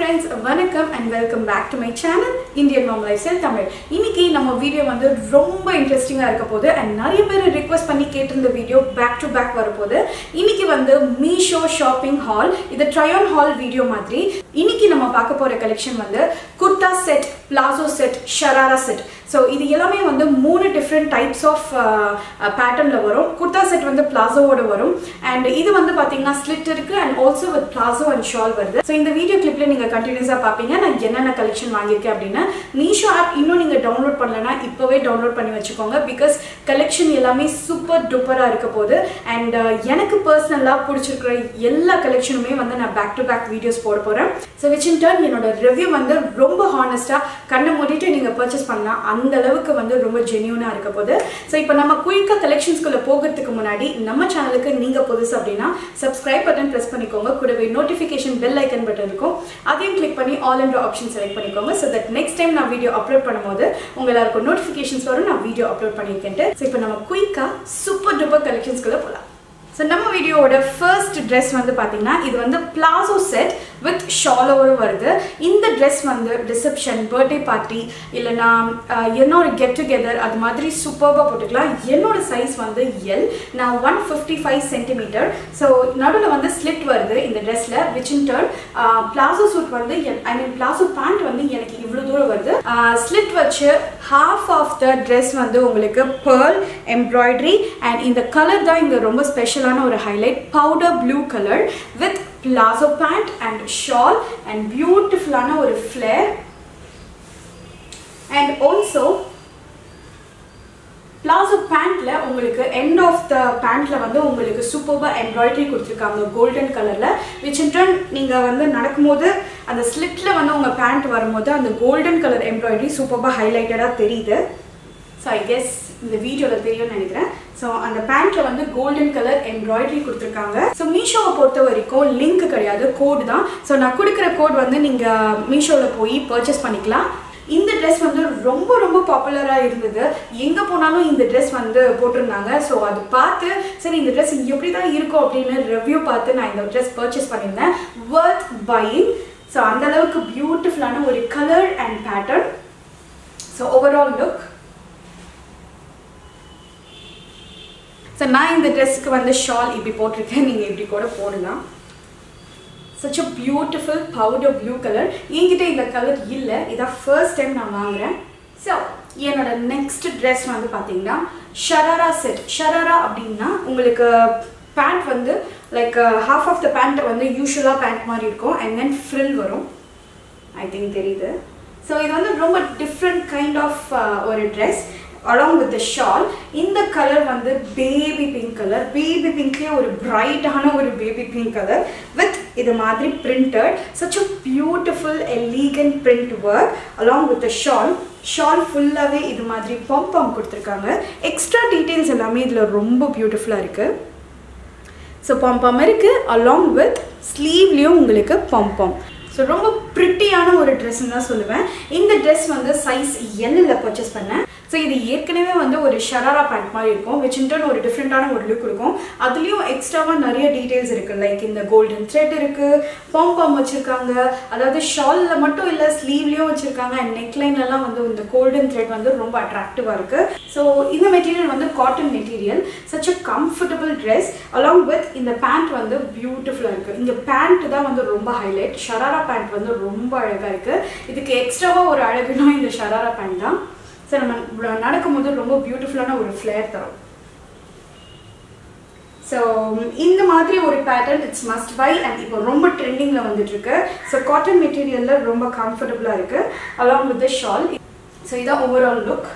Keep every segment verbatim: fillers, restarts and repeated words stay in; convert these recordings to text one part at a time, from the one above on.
friends, vanakkam and welcome back to my channel Indian Mom Lifestyle Tamil. இன்னைக்கு நம்ம video வந்து ரொம்ப இன்ட்ரஸ்டிங்கா இருக்க போகுது and நிறைய பேர் ரிக்வெஸ்ட் பண்ணி கேட்டிருந்த வீடியோ பேக் டு பேக் வர போகுது. இன்னைக்கு வந்து மீஷோ ஷாப்பிங் ஹால், இது ட்ரை ஆன் ஹால் வீடியோ மாதிரி. இன்னைக்கு நம்ம பார்க்க போற கலெக்ஷன் வந்து kurta set, palazzo set, sharara set. So இது எல்லாமே வந்து மூணு டிஃபரண்ட் டைப்ஸ் ஆஃப் பேட்டர்ன்ல வரும். குர்தா செட் வந்து பிளாசோவோட வரும் and இது வந்து பாத்தீங்கன்னா ஸ்லிட் இருக்கு and also with plazo and shawl வருது. So இந்த வீடியோ கிளிப்ல நீங்க கண்டினியூஸா பாப்பீங்க நான் என்னென்ன கலெக்ஷன் வாங்கியிருக்கேன் அப்படின்னா. மீஷோ ஆப் இன்னும் நீங்க டவுன்லோட் பண்ணலனா இப்பவே டவுன்லோட் பண்ணி வச்சுக்கோங்க பிகாஸ் கலெக்ஷன் எல்லாமே சூப்பர் டூப்பரா இருக்க போகுது and எனக்கு பர்சனலா பிடிச்சிருக்கிற எல்லா கலெக்ஷனுமே வந்து நான் பேக் டு பேக் வீடியோஸ் போட போறேன். So which in turn என்னோட ரிவ்யூ வந்து ரொம்ப ஹானஸ்டா கண்ணை மூடிட்டு நீங்க பர்ச்சேஸ் பண்ணலாம், அந்த அளவுக்கு வந்து ரொம்ப ஜென்யூனா இருக்க போகுது. ஸோ இப்போ நம்ம குயிக்கா கலெக்ஷன்ஸ்குள்ள போகிறதுக்கு முன்னாடி நம்ம சேனலுக்கு நீங்க புதுசு அப்படின்னா சப்ஸ்கிரைப் பட்டன் பிரஸ் பண்ணிக்கோங்க, கூடவே நோட்டிஃபிகேஷன் பெல் ஐக்கன் பட்டன் இருக்கும், அதையும் கிளிக் பண்ணி ஆல் என்ற ஆப்ஷன் செலக்ட் பண்ணிக்கோங்க. ஸோ தட் நெக்ஸ்ட் டைம் நான் வீடியோ அப்லோட் பண்ணும்போது உங்க எல்லாருக்கும் நோட்டிஃபிகேஷன்ஸ் வரும் நான் வீடியோ அப்லோட் பண்ணியிருக்கேன். ஸோ இப்போ நம்ம குயிக்கா சூப்பர் டூப்பர் கலெக்ஷன்ஸ்குள்ள போகலாம். ஸோ நம்ம வீடியோவோட ஃபர்ஸ்ட் ட்ரெஸ் வந்து பார்த்தீங்கன்னா இது வந்து பிளாசோ செட் வித் ஷாலோவோடு வருது. இந்த ட்ரெஸ் வந்து ரிசப்ஷன், பர்த்டே பார்ட்டி இல்லைனா என்னோட கெட் டுகெதர் அது மாதிரி சூப்பராக போட்டுக்கலாம். என்னோட சைஸ் வந்து எல், நான் one fifty five centimetre. So நடுவில் வந்து ஸ்லிட் வருது இந்த ட்ரெஸ்ஸில். Which in turn palazzo suit வந்து ஐ மீன் பிளாசோ பேண்ட் வந்து எனக்கு இவ்வளோ தூரம் வருது. ஸ்லிட் வச்சு ஹாஃப் ஆஃப் த ட்ரெஸ் வந்து உங்களுக்கு பேர்ல் எம்ப்ராய்டரி அண்ட் இந்த கலர் தான் இங்கே ரொம்ப ஸ்பெஷல் ஒரு highlight, powder blue color with plazo pant and shawl and beautiful ana or flare and also plazo pant la ungalku end of the pant la vandu ungalku superba embroidery kuduthirukanga golden color la, which in turn neenga vandu nadakumbodhu and slit la vandu unga pant varumbodhu and golden color embroidery superba highlighted ah theriyudhu. So I guess இந்த வீடியோல தெரியும் நினைக்கிறேன். So அந்த பேண்ட்ல வந்து golden colour embroidery கொடுத்துருக்காங்க. So மீஷோவை பொறுத்த வரைக்கும் லிங்க் கிடையாது, கோடு தான். ஸோ நான் கொடுக்குற கோட் வந்து நீங்கள் மீஷோவில் போய் பர்ச்சேஸ் பண்ணிக்கலாம். இந்த ட்ரெஸ் வந்து ரொம்ப ரொம்ப பாப்புலராக இருந்தது, எங்கே போனாலும் இந்த ட்ரெஸ் வந்து போட்டிருந்தாங்க. ஸோ அது பார்த்து சரி இந்த ட்ரெஸ் எப்படி தான் இருக்கும் அப்படின்னு ரிவ்யூ பார்த்து நான் இந்த ட்ரெஸ் பர்ச்சேஸ் பண்ணியிருந்தேன். வர்த் பையிங். ஸோ அந்தளவுக்கு பியூட்டிஃபுல்லான ஒரு colour and pattern. So overall look. So நான் இந்த ட்ரெஸ்க்கு வந்து ஷால் இப்படி போட்டிருக்கேன், நீங்கள் இப்படி கூட போடலாம். Such a beautiful powder blue colour. என்கிட்ட இந்த கலர் இல்லை, இதான் ஃபர்ஸ்ட் டைம் நான் வாங்குகிறேன். ஸோ என்னோட நெக்ஸ்ட் ட்ரெஸ் வந்து பார்த்தீங்கன்னா ஷராரா செட். ஷராரா அப்படின்னா உங்களுக்கு பேண்ட் வந்து like half of the pant வந்து யூஸ்வலாக பேண்ட் மாதிரி இருக்கும் அண்ட் தென் ஃப்ரில் வரும். ஐ திங்க் தெரியுது. ஸோ இது வந்து ரொம்ப டிஃப்ரெண்ட் கைண்ட் ஆஃப் ஒரு dress along with the shawl. இந்த கலர் வந்து பேபி பிங்க் கலர், பேபி பிங்க்லேயே ஒரு பிரைட்டான ஒரு பேபி பிங்க் கலர் வித் இது மாதிரி printed, such a beautiful elegant print work along with the shawl. Shawl ஃபுல்லாகவே இது மாதிரி பம் பம் கொடுத்துருக்காங்க. எக்ஸ்ட்ரா டீட்டெயில்ஸ் எல்லாமே இதில் ரொம்ப பியூட்டிஃபுல்லாக இருக்குது. ஸோ பம் பம் இருக்குது அலாங் வித் ஸ்லீவ்லேயும் உங்களுக்கு பம் பம். ஸோ ரொம்ப ப்ரிட்டியான ஒரு ட்ரெஸ்ன்னு தான் சொல்லுவேன். இந்த ட்ரெஸ் வந்து சைஸ் எல்லில் பர்ச்சேஸ் பண்ணேன். ஸோ இது ஏற்கனவே வந்து ஒரு ஷராரா பேண்ட் மாதிரி இருக்கும், விச் இன் டர்ன் ஒரு டிஃப்ரெண்ட்டான ஒரு லுக் இருக்கும். அதுலேயும் எக்ஸ்ட்ராவாக நிறைய டீட்டெயில்ஸ் இருக்குது, லைக் இந்த கோல்டன் த்ரெட் இருக்குது, பாம் பாம் வச்சுருக்காங்க, அதாவது ஷாலில் மட்டும் இல்லை ஸ்லீவ்லேயும் வச்சுருக்காங்க அண்ட் நெக்லைன்லலாம் வந்து இந்த கோல்டன் த்ரெட் வந்து ரொம்ப அட்ராக்டிவாக இருக்குது. ஸோ இந்த மெட்டீரியல் வந்து cotton material, such a comfortable dress along with இந்த பேண்ட் வந்து பியூட்டிஃபுல்லாக இருக்குது. இந்த பேண்ட் தான் வந்து ரொம்ப ஹைலைட். ஷராரா பேண்ட் வந்து ரொம்ப அழகாக இருக்குது. இதுக்கு எக்ஸ்ட்ராவாக ஒரு அழகுனா இந்த ஷராரா பேண்ட் தான். ஸோ நம்ம நடக்கும்போது ரொம்ப பியூட்டிஃபுல்லான ஒரு ஃப்ளேர் தரும். ஸோ இந்த மாதிரி ஒரு pattern it's must buy and இப்போ ரொம்ப ட்ரெண்டிங்கில் வந்துட்டுருக்கு. ஸோ காட்டன் மெட்டீரியலில் ரொம்ப கம்ஃபர்டபுளாக இருக்குது along with the shawl. So இதான் ஓவரால் லுக்.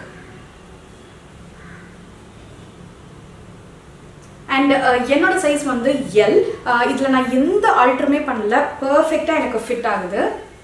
அண்ட் என்னோட சைஸ் வந்து எல். இதில் நான் எந்த ஆல்டருமே பண்ணல, பர்ஃபெக்டாக எனக்கு ஃபிட் ஆகுது.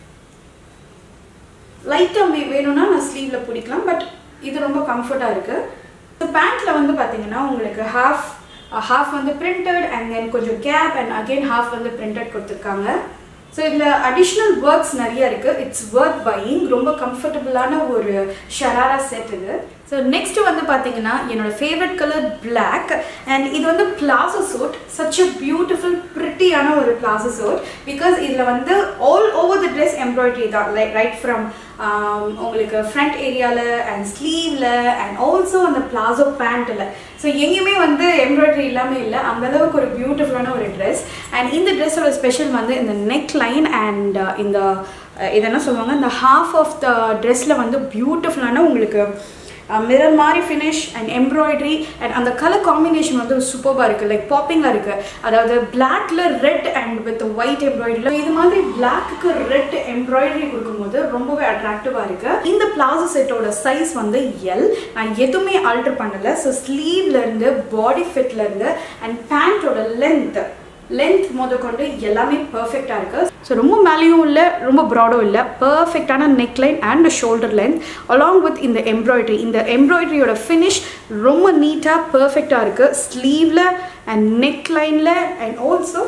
லைட்டாக வே வேணும்னா நான் ஸ்லீவில் பிடிக்கலாம், பட் இது ரொம்ப கம்ஃபர்ட்டாக இருக்குது. ஸோ பேண்ட்டில் வந்து பார்த்தீங்கன்னா உங்களுக்கு ஹாஃப் ஹாஃப் வந்து பிரிண்டட் அண்ட் தென் கொஞ்சம் கேப் அண்ட் அகெயின் ஹாஃப் வந்து பிரிண்டட் கொடுத்துருக்காங்க. So இதுல additional works நிறைய இருக்கு. It's worth buying. ரொம்ப கம்ஃபர்ட்டபிளான ஒரு ஷராரா செட் இது. So next வந்து பாத்தீங்கன்னா என்னோட favorite color black and இது வந்து plazo suit. Such a beautiful pretty ஆன ஒரு plazo suit because இதுல வந்து all over the dress embroidery தான், லைக் ரைட் ஃப்ரம் உங்களுக்கு ஃப்ரண்ட் ஏரியாவில் அண்ட் ஸ்லீவில் அண்ட் ஆல்சோ அந்த பிளாசோ பேண்ட்டில். ஸோ எங்கேயுமே வந்து எம்ப்ராய்டரி இல்லாமல் இல்லை, அந்தளவுக்கு ஒரு பியூட்டிஃபுல்லான ஒரு ட்ரெஸ். அண்ட் இந்த ட்ரெஸ்ஸோட ஸ்பெஷல் வந்து இந்த நெக் லைன் அண்ட் இந்த இது என்ன சொல்லுவாங்க, இந்த ஹாஃப் ஆஃப் த ட்ரெஸ்ஸில் வந்து பியூட்டிஃபுல்லான உங்களுக்கு மிரர் மாதிரி ஃபினிஷ் அண்ட் எம்ப்ராய்டரி அண்ட் அந்த கலர் காம்பினேஷன் வந்து சூப்பராக இருக்குது, லைக் பாப்பிங்காக இருக்குது. அதாவது பிளாக்ல red and with white embroidery, இது மாதிரி பிளாக்கு ரெட் எம்ப்ராய்டரி கொடுக்கும்போது ரொம்பவே அட்ராக்டிவாக இருக்குது. இந்த பிளாசோ செட்டோட சைஸ் வந்து எல். நான் எதுவுமே ஆல்டர் பண்ணலை. ஸோ ஸ்லீவ்லேருந்து பாடி ஃபிட்லேருந்து அண்ட் பேண்ட்டோட லென்த் லென்த் முத கொண்டு எல்லாமே பர்ஃபெக்டாக இருக்குது. ஸோ ரொம்ப மேலேயும் இல்லை, ரொம்ப ப்ராடும் இல்லை, பர்ஃபெக்டான neck line and shoulder length along with இந்த எம்ப்ராய்டரி. இந்த எம்ப்ராய்டரியோட ஃபினிஷ் ரொம்ப நீட்டாக பர்ஃபெக்டாக இருக்குது. ஸ்லீவில் அண்ட் நெக் லைனில் அண்ட் ஆல்சோ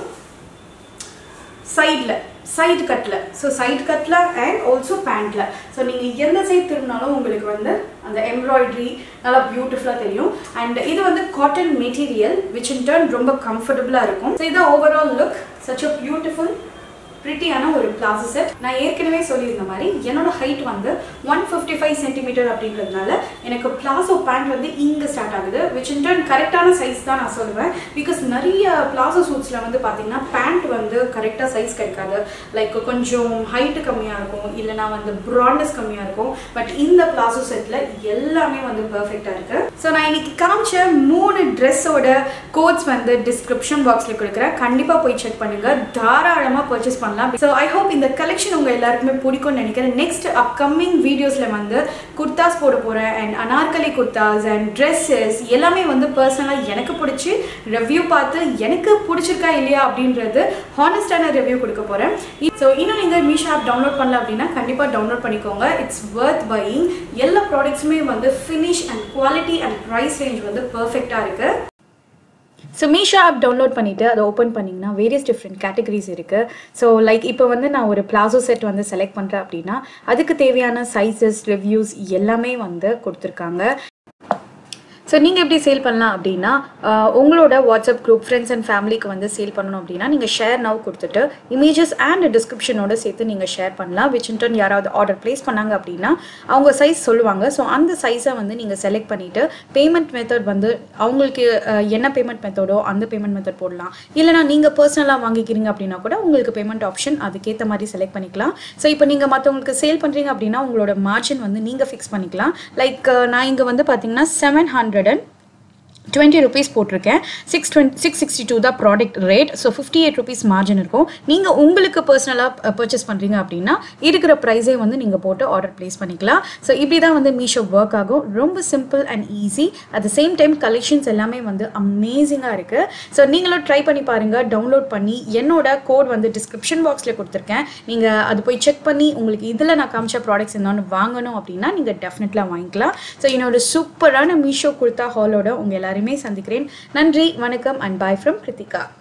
சைடில் சைடு கட்டில். ஸோ சைடு கட்டில் அண்ட் ஆல்சோ பேண்ட்டில். ஸோ நீங்கள் எந்த சைட் திரும்பினாலும் உங்களுக்கு வந்து அந்த எம்ப்ராய்டரி நல்லா பியூட்டிஃபுல்லாக தெரியும். அண்ட் இது வந்து cotton material which in turn ரொம்ப கம்ஃபர்டபுளாக இருக்கும். ஸோ இது overall look such a beautiful பிரிட்டியான ஒரு பிளாசோ செட். நான் ஏற்கனவே சொல்லியிருந்த மாதிரி என்னோட ஹைட் வந்து ஒன் ஃபிஃப்டி ஃபைவ் சென்டிமீட்டர் அப்படின்றதுனால எனக்கு பிளாசோ பேண்ட் வந்து இங்கே ஸ்டார்ட் ஆகுது, விச் இன் டர்ன் கரெக்டான சைஸ் தான் நான் சொல்லுவேன். பிகாஸ் நிறைய பிளாசோ சூட்ஸில் வந்து பார்த்தீங்கன்னா பேண்ட் வந்து கரெக்டாக சைஸ் கிடைக்காது, லைக் கொஞ்சம் ஹைட்டு கம்மியாக இருக்கும், இல்லைனா வந்து ப்ராட்னஸ் கம்மியாக இருக்கும். பட் இந்த பிளாசோ செட்டில் எல்லாமே வந்து பர்ஃபெக்டாக இருக்குது. ஸோ நான் இன்னைக்கு காமிச்ச மூணு ட்ரெஸ்ஸோட கோட்ஸ் வந்து டிஸ்கிரிப்ஷன் பாக்ஸில் கொடுக்குறேன், கண்டிப்பாக போய் செக் பண்ணுங்கள், தாராளமாக பர்ச்சேஸ் பண்ணலாம். So I hope இந்த கலெக்ஷன் உங்க எல்லாருக்குமே பிடிக்கும்னு நினைக்கிறேன். நெக்ஸ்ட் அப்கமிங் வீடியோஸ்ல வந்து குர்தாஸ் போட போறேன் and Anarkali kurtas and dresses எல்லாமே வந்து பர்சனலாக எனக்கு பிடிச்சி ரிவ்யூ பார்த்து எனக்கு பிடிச்சிருக்கா இல்லையா அப்படின்றது ஹானஸ்டான ரிவ்யூ கொடுக்க போறேன். ஸோ இன்னும் நீங்கள் மீஷோ ஆப் டவுன்லோட் பண்ணல அப்படின்னா கண்டிப்பாக டவுன்லோட் பண்ணிக்கோங்க. It's worth buying. எல்லா ப்ராடக்ட்ஸுமே வந்து finish and quality and price range வந்து பர்ஃபெக்டாக இருக்கு. ஸோ மீஷோ ஆப் டவுன்லோட் பண்ணிவிட்டு அதை ஓப்பன் பண்ணிங்கன்னா வேரியஸ் டிஃப்ரெண்ட் கேட்டகரிஸ் இருக்குது. ஸோ லைக் இப்போ வந்து நான் ஒரு பிளாசோ செட் வந்து செலக்ட் பண்ணுறேன் அப்படின்னா அதுக்கு தேவையான சைஸஸ் ரிவ்யூஸ் எல்லாமே வந்து கொடுத்துருக்காங்க. ஸோ நீங்கள் எப்படி சேல் பண்ணலாம் அப்படின்னா உங்களோட வாட்ஸ்அப் குரூப் ஃப்ரெண்ட்ஸ் அண்ட் ஃபேமிலிக்கு வந்து சேல் பண்ணணும் அப்படின்னா நீங்கள் ஷேர் நவ் கொடுத்துட்டு இமேஜஸ் அண்ட் டிஸ்கிரிப்ஷனோட சேர்த்து நீங்கள் ஷேர் பண்ணலாம். விச் இன் டர்ன் யாராவது ஆர்டர் ப்ளேஸ் பண்ணாங்க அப்படின்னா அவங்க சைஸ் சொல்லுவாங்க. ஸோ அந்த சைஸை வந்து நீங்கள் செலக்ட் பண்ணிவிட்டு பேமெண்ட் மெத்தட் வந்து அவங்களுக்கு என்ன பேமெண்ட் மெத்தடோ அந்த பேமெண்ட் மெத்தட் போடலாம். இல்லைனா நீங்கள் பர்சனலாக வாங்கிக்கிறீங்க அப்படின்னா கூட உங்களுக்கு பேமெண்ட் ஆப்ஷன் அதுக்கேற்ற மாதிரி செலக்ட் பண்ணிக்கலாம். ஸோ இப்போ நீங்கள் மற்றவங்களுக்கு சேல் பண்ணுறீங்க அப்படின்னா உங்களோட மார்ஜின் வந்து நீங்கள் ஃபிக்ஸ் பண்ணிக்கலாம். லைக் நான் இங்கே வந்து பார்த்தீங்கன்னா seven hundred and twenty rupees போட்டிருக்கேன். Six twenty six sixty two தான் product rate. So fifty eight rupees margin இருக்கும். நீங்கள் உங்களுக்கு பர்சனலாக பர்ச்சேஸ் பண்ணுறீங்க அப்படின்னா இருக்கிற ப்ரைஸே வந்து நீங்கள் போட்டு ஆர்டர் ப்ளேஸ் பண்ணிக்கலாம். ஸோ இப்படி தான் வந்து மீஷோ ஒர்க் ஆகும். ரொம்ப simple and easy. At the same time collections எல்லாமே வந்து அமேசிங்காக இருக்குது. ஸோ நீங்களும் ட்ரை பண்ணி பாருங்கள். டவுன்லோட் பண்ணி என்னோட கோட் வந்து டிஸ்கிரிப்ஷன் பாக்ஸில் கொடுத்துருக்கேன். நீங்கள் அது போய் செக் பண்ணி உங்களுக்கு இதில் நான் காமிச்ச ப்ராடக்ட்ஸ் என்னென்னு வாங்கணும் அப்படின்னா நீங்கள் டெஃபினெட்லாக வாங்கிக்கலாம். ஸோ என்னோட சூப்பரான மீஷோ குர்தா ஹாலோட உங்கள் எல்லாரும் சந்திக்கிறேன். நன்றி, வணக்கம் அண்ட் பாய் ஃப்ரம் கிருத்திகா.